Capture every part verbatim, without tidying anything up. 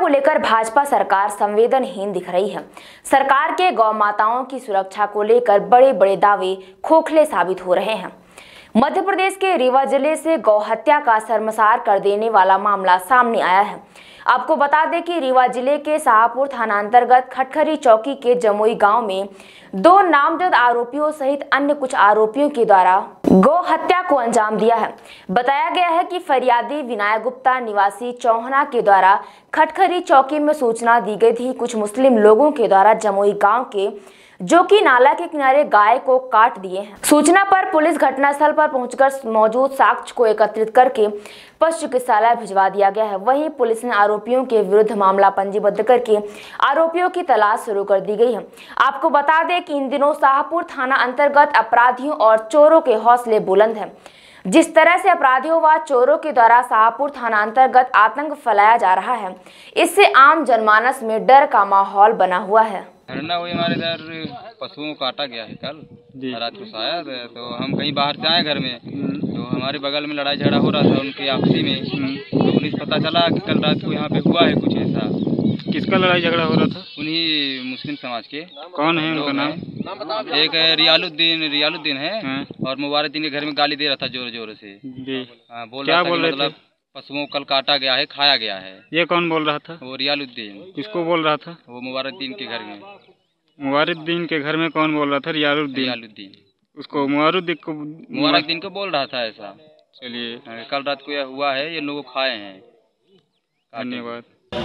लेकर भाजपा सरकार संवेदनहीन दिख रही है। सरकार के गौ माताओं की सुरक्षा को लेकर बड़े बड़े दावे खोखले साबित हो रहे हैं। मध्य प्रदेश के रीवा जिले से गौ हत्या का शर्मसार कर देने वाला मामला सामने आया है। आपको बता दें कि रीवा जिले के शाहपुर थाना अंतर्गत खटखरी चौकी के जमुई गांव में दो नामजद आरोपियों सहित अन्य कुछ आरोपियों के द्वारा गौ हत्या को अंजाम दिया है। बताया गया है कि फरियादी विनायक गुप्ता निवासी चौहना के द्वारा खटखरी चौकी में सूचना दी गई थी। कुछ मुस्लिम लोगों के द्वारा जमुई गाँव के जो कि नाला के किनारे गाय को काट दिए हैं। सूचना पर पुलिस घटनास्थल पर पहुंचकर मौजूद साक्ष्य को एकत्रित करके पशु चिकित्सालय भिजवा दिया गया है। वहीं पुलिस ने आरोपियों के विरुद्ध मामला पंजीबद्ध करके आरोपियों की तलाश शुरू कर दी गई है। आपको बता दें कि इन दिनों शाहपुर थाना अंतर्गत अपराधियों और चोरों के हौसले बुलंद हैं। जिस तरह से अपराधियों व चोरों के द्वारा शाहपुर थाना अंतर्गत आतंक फैलाया जा रहा है, इससे आम जनमानस में डर का माहौल बना हुआ है। घटना हुई हमारे इधर पशुओं को काटा गया है कल रात को शायद, तो हम कहीं बाहर से आए घर में, तो हमारे बगल में लड़ाई झगड़ा हो रहा था उनकी आपसी में, तो उन्हें पता चला कि कल रात को यहाँ पे हुआ है कुछ ऐसा। किसका लड़ाई झगड़ा हो रहा था? उन्हीं मुस्लिम समाज के। कौन है उनका नाम? एक रियालुद्दीन रियालुद्दीन है और मुबारकद्दीन के घर में गाली दे रहा था जोर जोर से। हाँ, बोल क्या रहा था बोल रहे मतलब पशुओं को कल काटा गया है, खाया गया है। ये कौन बोल रहा था? वो रियालुद्दीन। किसको बोल रहा था? वो मुबारकद्दीन के घर में। मुबारकद्दीन के घर में कौन बोल रहा था? रियालुद्दीन। रियालुद्दीन उसको मुबारकद्दीन को मुबारकद्दीन को बोल रहा था ऐसा। चलिए, कल रात को यह हुआ है, ये लोग खाए हैं। धन्यवाद।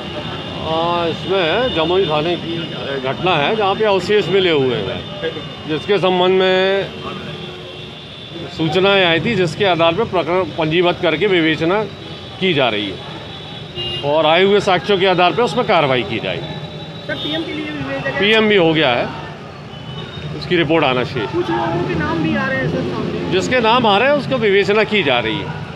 इसमें जमुई थाने की घटना है जहाँ पे अवशेष मिले हुए हैं, जिसके संबंध में सूचनाएं आई थी, जिसके आधार पर प्रकरण पंजीबद्ध करके विवेचना की जा रही है और आए हुए साक्ष्यों के आधार पर उसमें कार्रवाई की जाएगी। सर, पीएम के लिए भी पीएम भी हो गया है, उसकी रिपोर्ट आना शेष। कुछ लोगों के नाम भी आ रहे हैं सर सामने। जिसके नाम आ रहे हैं उसको विवेचना की जा रही है।